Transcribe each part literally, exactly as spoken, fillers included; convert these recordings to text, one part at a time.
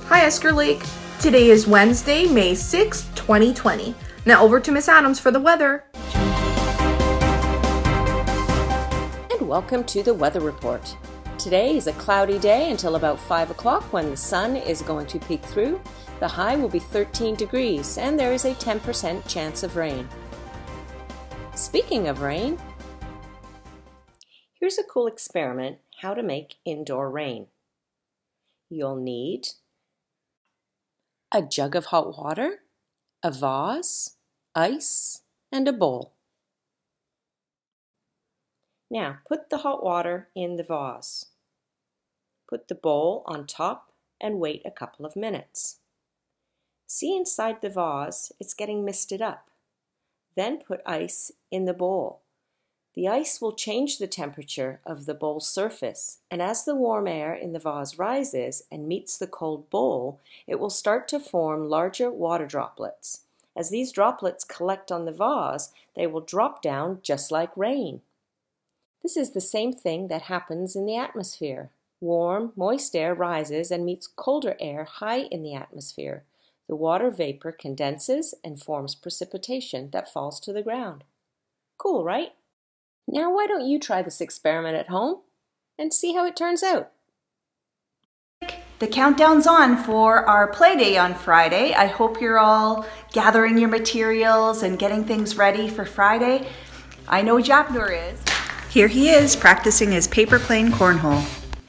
Hi Esker Lake. Today is Wednesday, May sixth, twenty twenty. Now over to Miss Adams for the weather. And welcome to the weather report. Today is a cloudy day until about five o'clock when the sun is going to peek through. The high will be thirteen degrees and there is a ten percent chance of rain. Speaking of rain, here's a cool experiment how to make indoor rain. You'll need a jug of hot water, a vase, ice, and a bowl. Now put the hot water in the vase. Put the bowl on top and wait a couple of minutes. See inside the vase, it's getting misted up. Then put ice in the bowl. The ice will change the temperature of the bowl surface, and as the warm air in the vase rises and meets the cold bowl, it will start to form larger water droplets. As these droplets collect on the vase, they will drop down just like rain. This is the same thing that happens in the atmosphere. Warm, moist air rises and meets colder air high in the atmosphere. The water vapor condenses and forms precipitation that falls to the ground. Cool, right? Now why don't you try this experiment at home and see how it turns out? The countdown's on for our play day on Friday. I hope you're all gathering your materials and getting things ready for Friday. I know Japnur is. Here he is practicing his paper plane cornhole.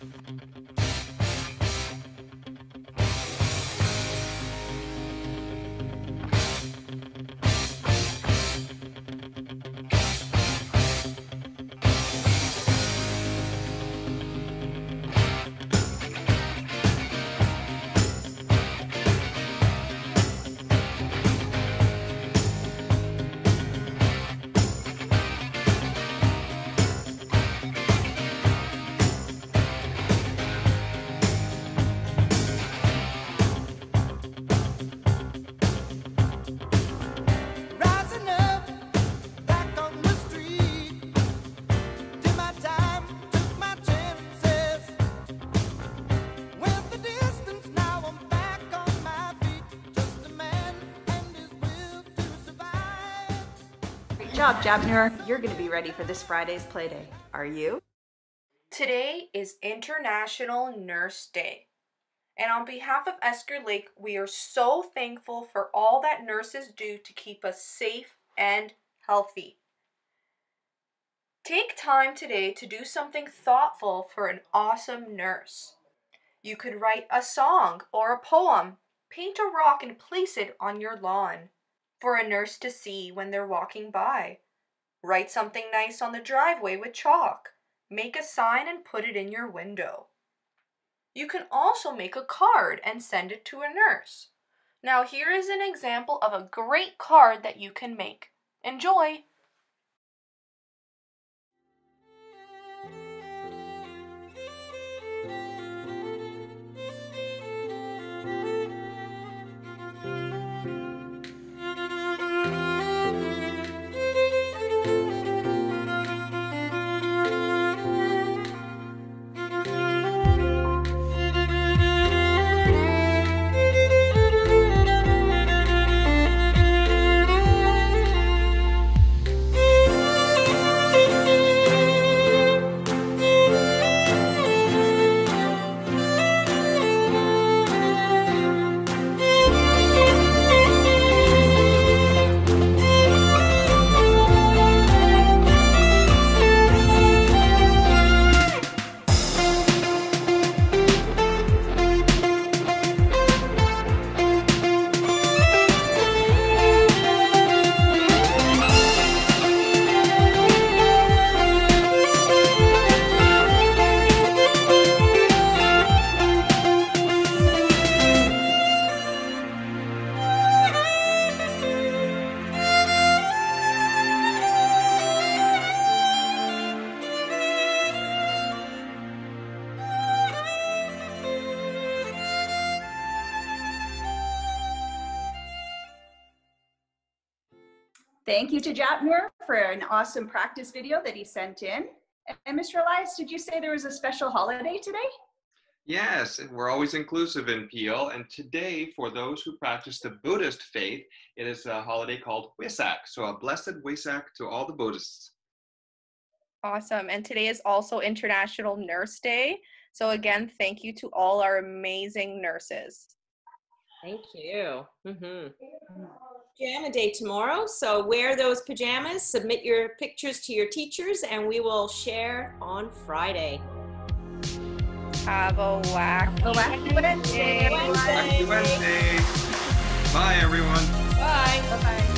Good job, Japnur. You're going to be ready for this Friday's play day. Are you? Today is International Nurse Day. And on behalf of Esker Lake, we are so thankful for all that nurses do to keep us safe and healthy. Take time today to do something thoughtful for an awesome nurse. You could write a song or a poem, paint a rock and place it on your lawn for a nurse to see when they're walking by. Write something nice on the driveway with chalk. Make a sign and put it in your window. You can also make a card and send it to a nurse. Now here is an example of a great card that you can make. Enjoy! Thank you to Japnur for an awesome practice video that he sent in. And Mister Elias, did you say there was a special holiday today? Yes, we're always inclusive in Peel, and today, for those who practice the Buddhist faith, it is a holiday called Wesak. So a blessed Wesak to all the Buddhists. Awesome. And today is also International Nurse Day. So again, thank you to all our amazing nurses. Thank you. Mm-hmm. Pajama day tomorrow, so wear those pajamas, submit your pictures to your teachers, and we will share on Friday. Have a wacky, A wacky Wednesday. Wednesday. Happy Wednesday. Bye, everyone. Bye. Bye-bye.